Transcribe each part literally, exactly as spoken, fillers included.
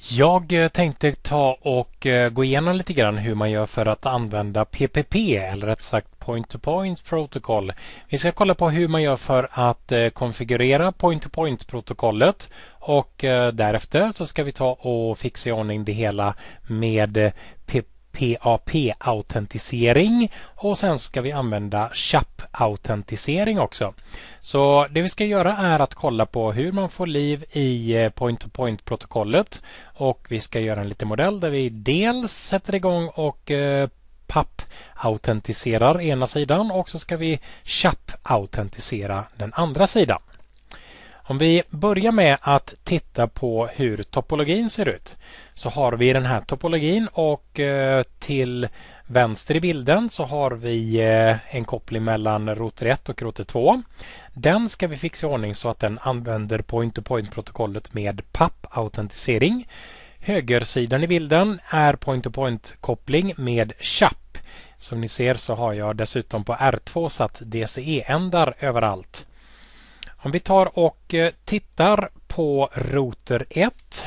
Jag eh, tänkte ta och eh, gå igenom lite grann hur man gör för att använda P P P, eller rätt sagt Point-to-Point Protocol. Vi ska kolla på hur man gör för att eh, konfigurera Point-to-Point-protokollet, och eh, därefter så ska vi ta och fixa i ordning det hela med eh, P A P-autentisering, och sen ska vi använda C H A P-autentisering också. Så det vi ska göra är att kolla på hur man får liv i point-to-point-protokollet, och vi ska göra en liten modell där vi dels sätter igång och eh, P A P-autentiserar ena sidan, och så ska vi C H A P-autentisera den andra sidan. Om vi börjar med att titta på hur topologin ser ut, så har vi den här topologin, och eh, till vänster i bilden så har vi eh, en koppling mellan router ett och router två. Den ska vi fixa i ordning så att den använder point-to-point-protokollet med P A P-autentisering. Högersidan i bilden är point-to-point-koppling med C H A P. Som ni ser så har jag dessutom på R två satt D C E-ändar överallt. Om vi tar och tittar på router ett,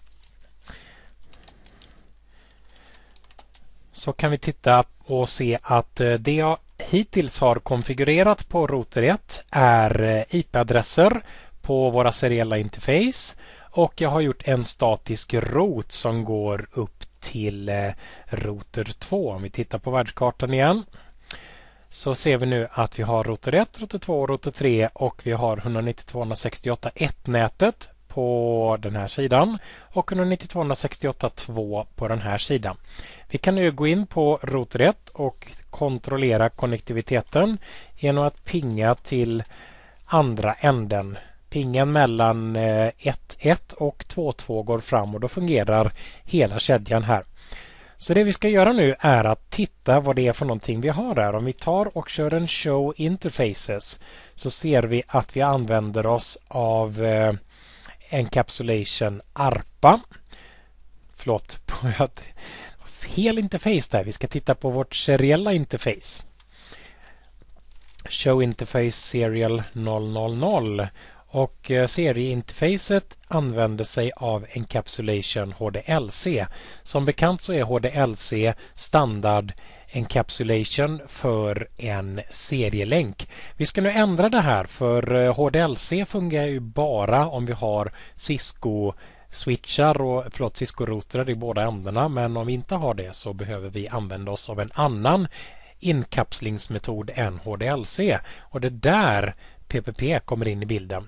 så kan vi titta och se att det jag hittills har konfigurerat på router ett är I P-adresser på våra seriella interface, och jag har gjort en statisk rot som går upp till router två. Om vi tittar på världskartan igen, så ser vi nu att vi har router ett, router två och router tre, och vi har ett nittio två sextioåtta punkt ett-nätet på den här sidan och ett nittio två sextioåtta punkt två på den här sidan. Vi kan nu gå in på router ett och kontrollera konnektiviteten genom att pinga till andra änden. Pingen mellan ett ett och två två går fram, och då fungerar hela kedjan här. Så det vi ska göra nu är att titta vad det är för någonting vi har här. Om vi tar och kör en show interfaces, så ser vi att vi använder oss av eh, encapsulation ARPA. Förlåt, på fel interface där. Vi ska titta på vårt seriella interface. Show interface serial noll noll noll. Och serieinterfacet använder sig av encapsulation H D L C. Som bekant så är H D L C standard encapsulation för en serielänk. Vi ska nu ändra det här, för H D L C fungerar ju bara om vi har Cisco switchar och förlåt, Cisco-routrar i båda ändarna, men om vi inte har det så behöver vi använda oss av en annan inkapslingsmetod än H D L C, och det är där P P P kommer in i bilden.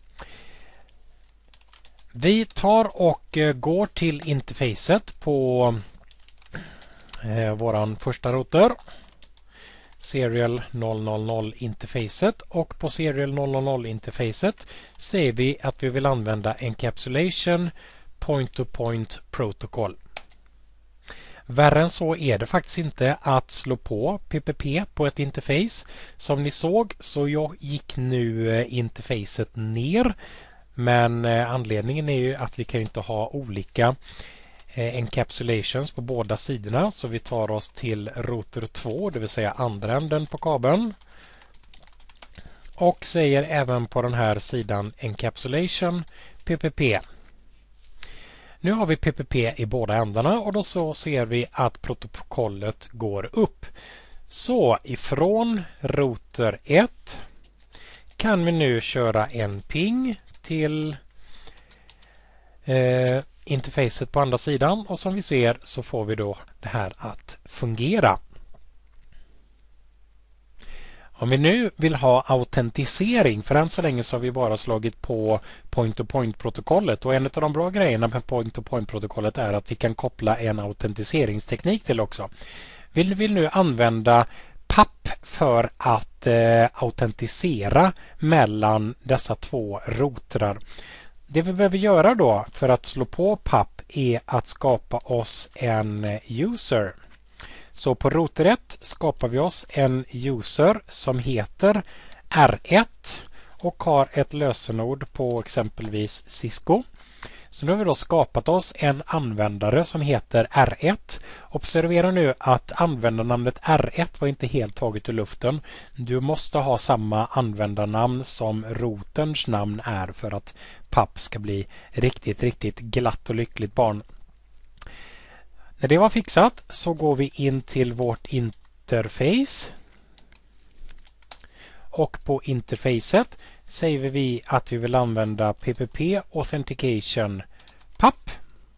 Vi tar och går till interfacet på eh, våran första router, serial noll noll noll interfacet, och på serial noll noll noll interfacet ser vi att vi vill använda encapsulation point-to-point protocol. Värre än så är det faktiskt inte att slå på P P P på ett interface. Som ni såg så jag gick nu interfacet ner, men anledningen är ju att vi kan inte ha olika encapsulations på båda sidorna, så vi tar oss till router två, det vill säga andra änden på kabeln, och säger även på den här sidan encapsulation P P P. Nu har vi P P P i båda ändarna, och då så ser vi att protokollet går upp. Så ifrån router ett kan vi nu köra en ping till eh, interfacet på andra sidan, och som vi ser så får vi då det här att fungera. Om vi nu vill ha autentisering, för än så länge så har vi bara slagit på point-to-point-protokollet, och en av de bra grejerna med point-to-point-protokollet är att vi kan koppla en autentiseringsteknik till också. Vi vill nu använda P A P för att eh, autentisera mellan dessa två routrar. Det vi behöver göra då för att slå på P A P är att skapa oss en user. Så på router ett skapar vi oss en user som heter R ett och har ett lösenord på exempelvis Cisco. Så nu har vi då skapat oss en användare som heter R ett. Observera nu att användarnamnet R ett var inte helt taget ur luften. Du måste ha samma användarnamn som roterns namn är för att papp ska bli riktigt, riktigt glatt och lyckligt barn. När det var fixat så går vi in till vårt interface. Och på interfacet säger vi att vi vill använda P P P Authentication papp.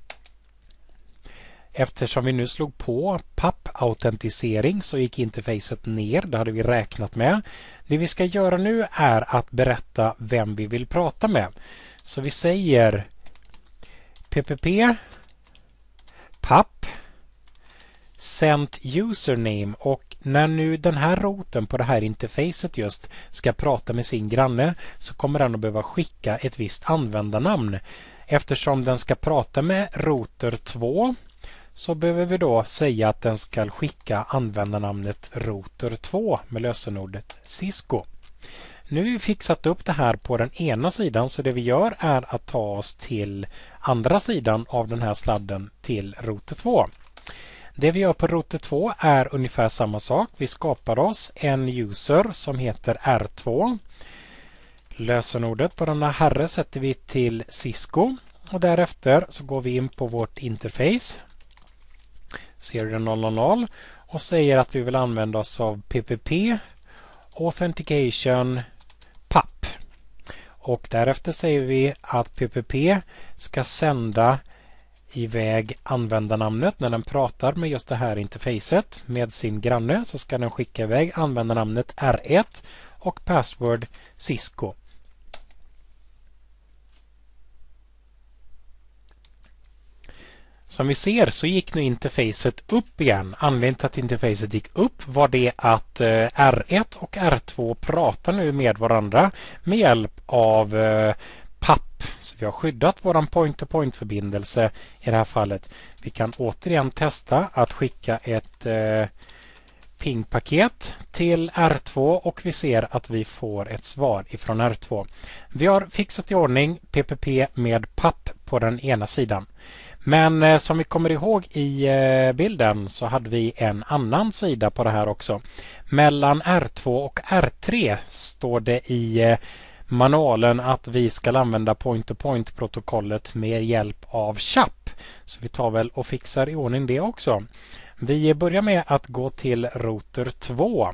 Eftersom vi nu slog på papp-autentisering så gick interfacet ner. Det hade vi räknat med. Det vi ska göra nu är att berätta vem vi vill prata med. Så vi säger P P P papp sent username, och när nu den här roten på det här interfacet just ska prata med sin granne så kommer den att behöva skicka ett visst användarnamn. Eftersom den ska prata med router två så behöver vi då säga att den ska skicka användarnamnet router två med lösenordet Cisco. Nu har vi fixat upp det här på den ena sidan, så det vi gör är att ta oss till andra sidan av den här sladden till router två. Det vi gör på router två är ungefär samma sak. Vi skapar oss en user som heter R två. Lösenordet på denna herre sätter vi till Cisco och därefter så går vi in på vårt interface serial noll noll noll och säger att vi vill använda oss av P P P Authentication papp. Och därefter säger vi att P P P ska sända iväg användarnamnet när den pratar med just det här interfacet med sin granne, så ska den skicka iväg användarnamnet R ett och password Cisco. Som vi ser så gick nu interfacet upp igen. Anledningen till att interfacet gick upp var det att R ett och R två pratar nu med varandra med hjälp av papp. Så vi har skyddat våran point-to-point-förbindelse i det här fallet. Vi kan återigen testa att skicka ett eh, pingpaket till R två och vi ser att vi får ett svar ifrån R två. Vi har fixat i ordning P P P med papp på den ena sidan. Men eh, som vi kommer ihåg i eh, bilden så hade vi en annan sida på det här också. Mellan R två och R tre står det i eh, manualen att vi ska använda point-to-point-protokollet med hjälp av C H A P. Så vi tar väl och fixar i ordning det också. Vi börjar med att gå till router två.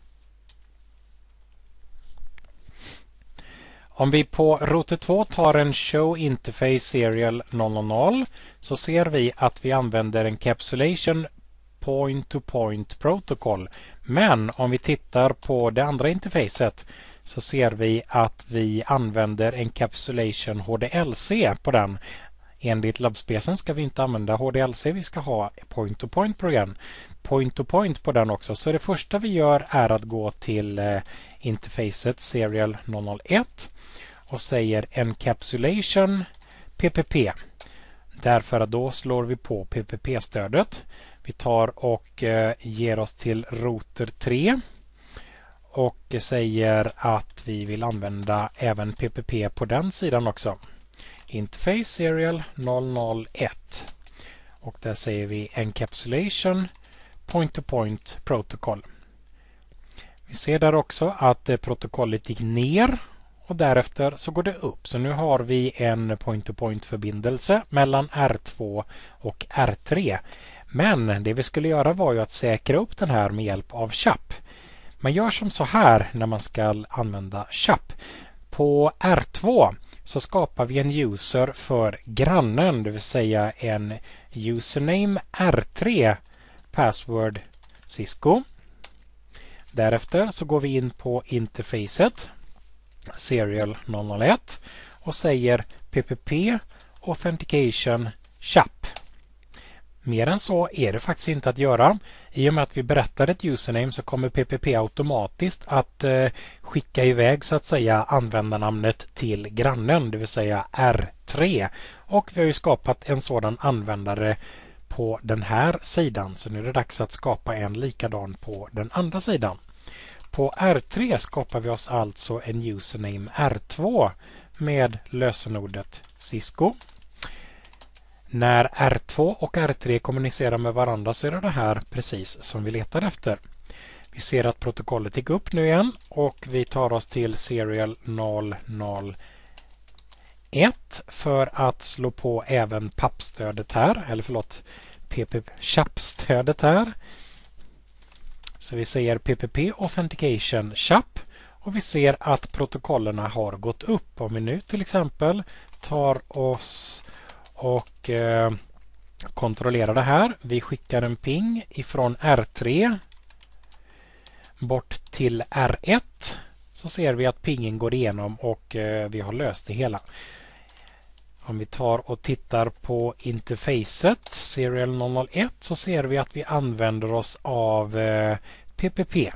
Om vi på router två tar en show interface serial noll noll noll så ser vi att vi använder encapsulation point-to-point protocol. Men om vi tittar på det andra interfacet så ser vi att vi använder encapsulation H D L C på den. Enligt labbspecen ska vi inte använda H D L C, vi ska ha point-to-point program. Point-to-point på den också. Så det första vi gör är att gå till eh, interfacet serial noll noll ett och säger encapsulation P P P. Därför att då slår vi på P P P-stödet. Vi tar och eh, ger oss till router tre och säger att vi vill använda även P P P på den sidan också. Interface serial noll noll ett och där säger vi encapsulation point-to-point protocol. Vi ser där också att eh, protokollet gick ner och därefter så går det upp. Så nu har vi en point-to-point förbindelse mellan R två och R tre. Men det vi skulle göra var ju att säkra upp den här med hjälp av C H A P. Man gör som så här när man ska använda C H A P. På R två så skapar vi en user för grannen, det vill säga en username R tre password Cisco. Därefter så går vi in på interfacet serial noll noll ett och säger P P P Authentication C H A P. Mer än så är det faktiskt inte att göra. I och med att vi berättar ett username så kommer P P P automatiskt att eh, skicka iväg så att säga användarnamnet till grannen, det vill säga R tre. Och vi har ju skapat en sådan användare på den här sidan. Så nu är det dags att skapa en likadan på den andra sidan. På R tre skapar vi oss alltså en username R två med lösenordet Cisco. När R två och R tre kommunicerar med varandra så är det här precis som vi letar efter. Vi ser att protokollet gick upp nu igen och vi tar oss till serial noll noll ett för att slå på även P A P-stödet här, eller förlåt, P P P-stödet här. Så vi säger P P P Authentication C H A P och vi ser att protokollerna har gått upp. Om vi nu till exempel tar oss och eh, kontrollerar det här. Vi skickar en ping ifrån R tre bort till R ett, så ser vi att pingen går igenom och eh, vi har löst det hela. Om vi tar och tittar på interfacet serial noll noll ett så ser vi att vi använder oss av eh, P P P.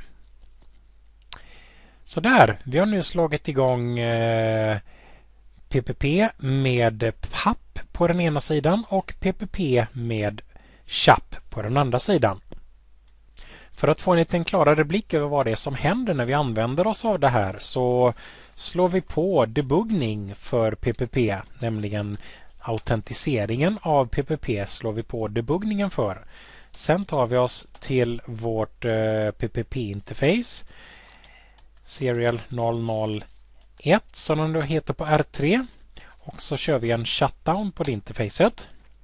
Så där, vi har nu slagit igång eh, P P P med P A P på den ena sidan och P P P med C H A P på den andra sidan. För att få en liten klarare blick över vad det är som händer när vi använder oss av det här så slår vi på debuggning för P P P, nämligen autentiseringen av P P P slår vi på debuggningen för. Sen tar vi oss till vårt eh, P P P-interface serial noll noll ett som den då heter på R tre och så kör vi en shutdown på det interfacet.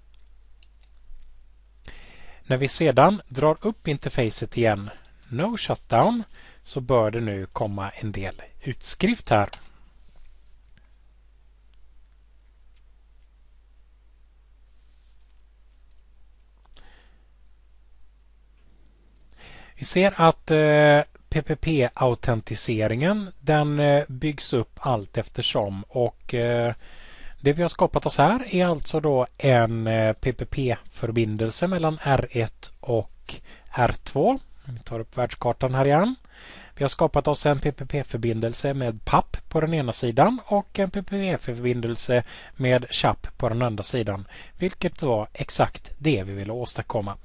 När vi sedan drar upp interfacet igen, no shutdown, så bör det nu komma en del utskrift här. Vi ser att eh, P P P-autentiseringen den eh, byggs upp allt eftersom och eh, det vi har skapat oss här är alltså då en eh, P P P-förbindelse mellan R ett och R två. Vi tar upp världskartan här igen. Vi har skapat oss en P P P-förbindelse med P A P på den ena sidan och en P P P-förbindelse med C H A P på den andra sidan. Vilket var exakt det vi ville åstadkomma.